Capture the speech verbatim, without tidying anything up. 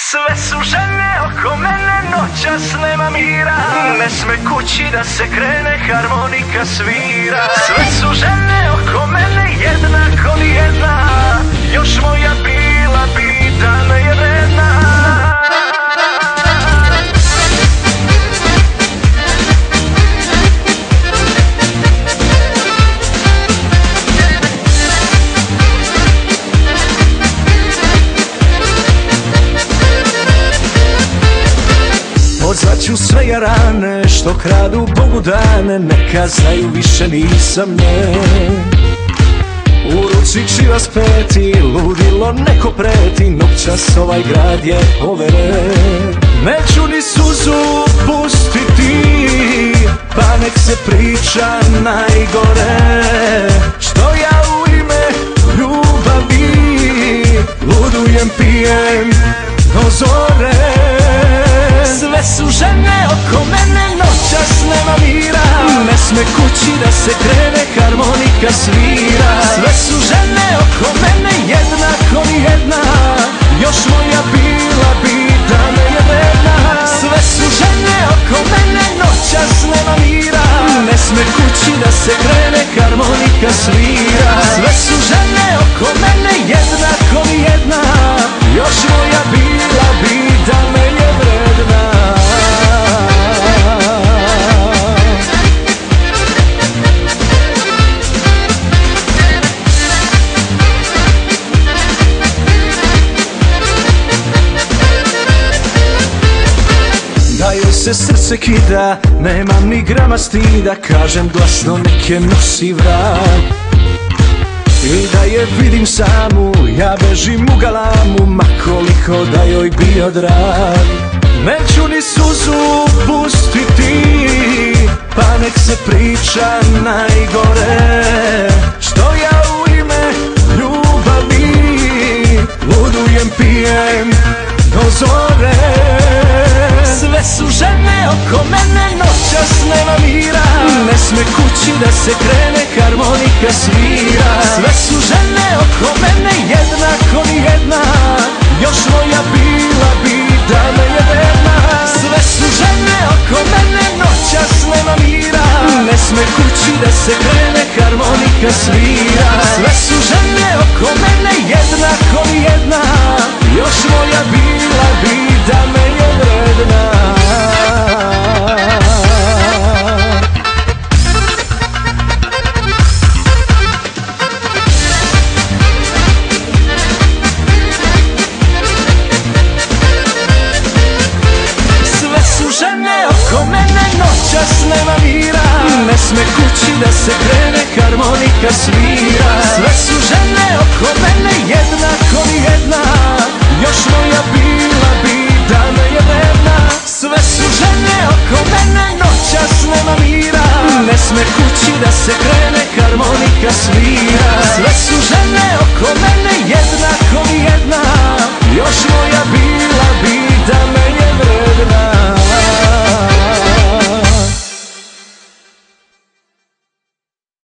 Sve su žene oko mene, noćas nema mira. Ne sme kući da se krene, harmonika svira. Sve su žene oko mene, jednako ni jedna. Još moja bila bi da me je vredna. Pozvaću sve jarane što kradu Bogu dane, neka znaju više nisam nje. U ruci čivas peti, ludilo neko preti, noćas ovaj grad je overe. Neću ni suzu pustiti, pa nek se priča najgore. Što ja u ime ljubavi ludujem, pijem do zore. Sve su žene oko mene, noćas nema mira. Ne sme kući da se krene, harmonika svira. Sve su žene oko mene, jednako ni jedna. Još moja bila bi da me je vredna. Sve su žene oko mene, noćas nema mira. Ne sme kući da se krene, harmonika svira. Sve su žene oko mene, jednako ni jedna. Još moja bila bi da me je vredna. Da joj se srce kida, nemam ni grama stida, kažem glasno neke nosi vrag. I da je vidim samu, ja bežim u galamu, ma koliko da joj bio drag. Neću ni suzu pustiti, pa nek se priča najgore. Što ja u ime ljubavi ludujem, pijem do zore. Sve su žene oko mene, noćas nema mira. Ne sme kući da se krene, harmonika svira. Sve su žene oko mene, jednako ni jedna. Još moja bila bi da me je vredna. Sve su žene oko mene, noćas nema mira. Ne sme kući da se krene, harmonika svira. Sve su žene oko mene, jednako ni jedna. Još moja bila bi da me je vredna. Noćas nema mira, ne sme kući da se krene, harmonika svira. Sve su žene oko mene, jednako ni jedna. Još moja bila bi da me je vredna. Sve su žene oko mene, noćas nema mira. Ne sme kući da se krene, harmonika svira. Sve su žene oko mene, jednako ni jedna.